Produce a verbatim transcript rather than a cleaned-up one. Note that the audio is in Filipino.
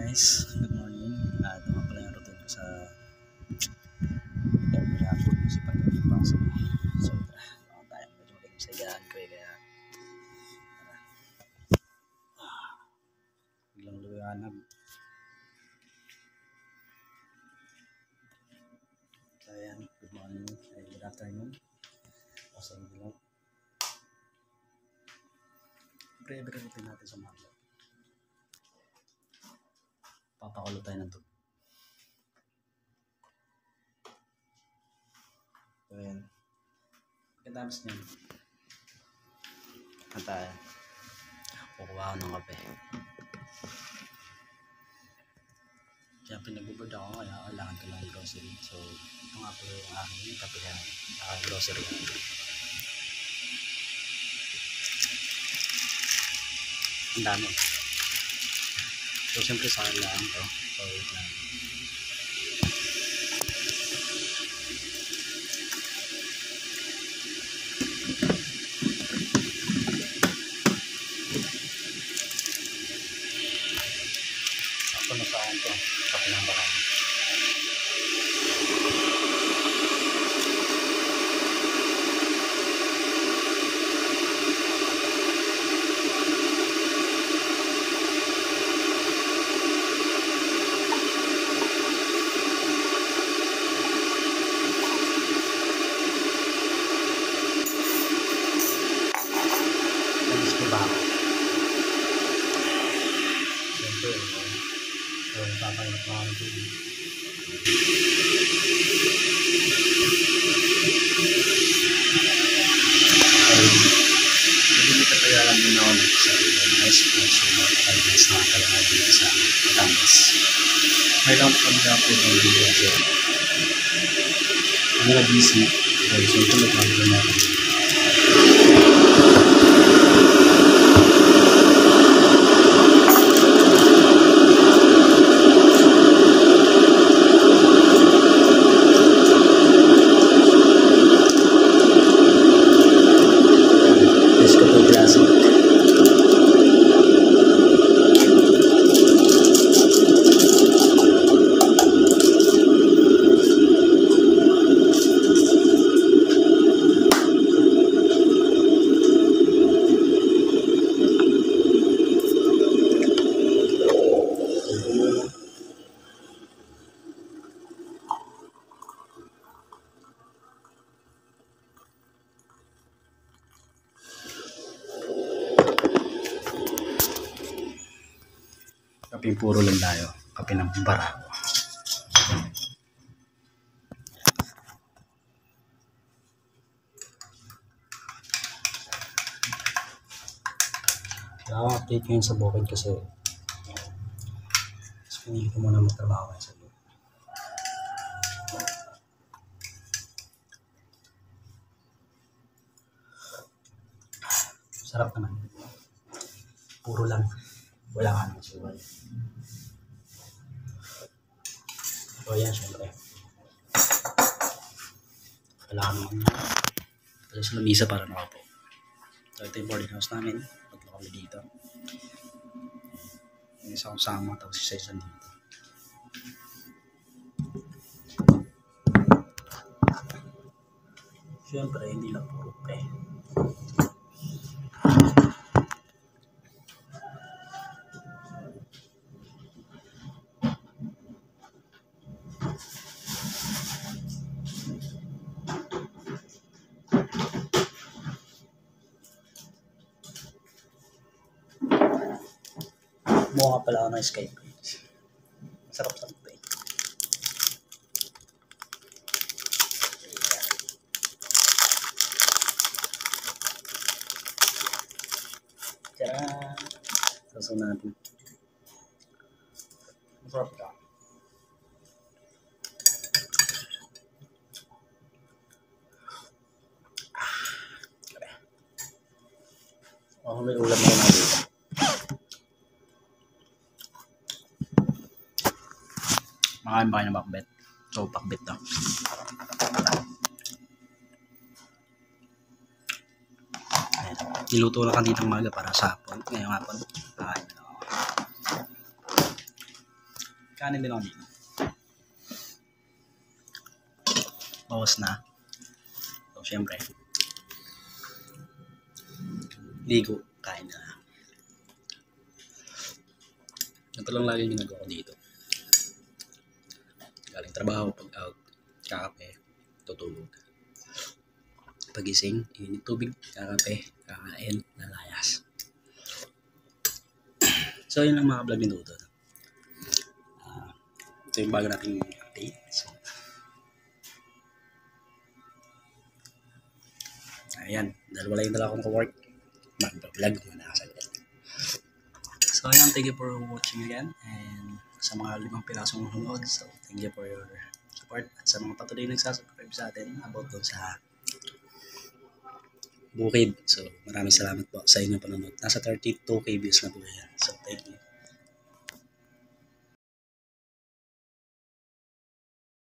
guys, good morning. Uh, ito nga pala yung routine ko sa Gabriel Food Municipal Pasok. So, uh, tayo medyo maligim sa igaan ko eh, kaya uh, biglang luwanag. So, ayan, good morning, ay, good afternoon. O sa inyo. Pre-every routine natin sa mga papakulo tayo ng tubig. So, ayan. Pagkatapos niyan, at tayo, kukuha ako ng kape. Kaya pinag-board ako, kaya kailangan ko ng grocery. So, ito nga po yung aking kape na uh, grocery. Ang dami. So, siyempre sa akin lang ito. So, wait lang. Ako na sa akin ito. Kape ng barang. Siyempre, so, papayot mo ang tubig. Hindi ka kaya lang din ako sa nice consumer finance na kaya dito sa Batangas. May lang kami na po ng video kasi ang mga busy. So, ito nagkakaroon natin. Kaping puro lang tayo. Kape ng barako. Kaya update ko yun sa bukid kasi mas pinili ko muna magtrabaho kayo sa bukid. Sarap naman. Puro lang. Wala ka nang suwal. So ayan, syempre kailangan naman kasi sa lamisa para nakapo. So ito yung boarding house namin. Tatlo kami dito. Yung isa kong sama tapos isa isa dito. Syempre hindi lang puro pe. Mukha pala ako ng Skype. Masarap sa ito eh. Tiyaan! Sasaw natin. Masarap ka. Oh, may ulam na natin. Makain ba kayo ng pakbet? So, pakbet daw. Niluto na kanina ng maga para sa hapon. Ngayong hapon, kain na ako. kanin din ako dito. Bawas na. So, syempre, ligo, kain na. Ito lang lagi ginagawa ko dito. Galing trabaho, pag out, kakape, tutulog. Pagising, init tubig, kakape, kakain, lalayas. So, yun ang mga vlog ni Dudut. Uh, ito yung bago nating update. So, ayan, dahil wala yung dala akong ka-work, mag-vlog muna ako saglit. So, ayan, thank you for watching again. And sa mga limang pirasong nanonood, so thank you for your support. At sa mga patuloy nagsasubscribe sa atin about doon sa Bukid. So, maraming salamat po sa inyong panonood. Nasa thirty-two K views na po yan. So, thank you.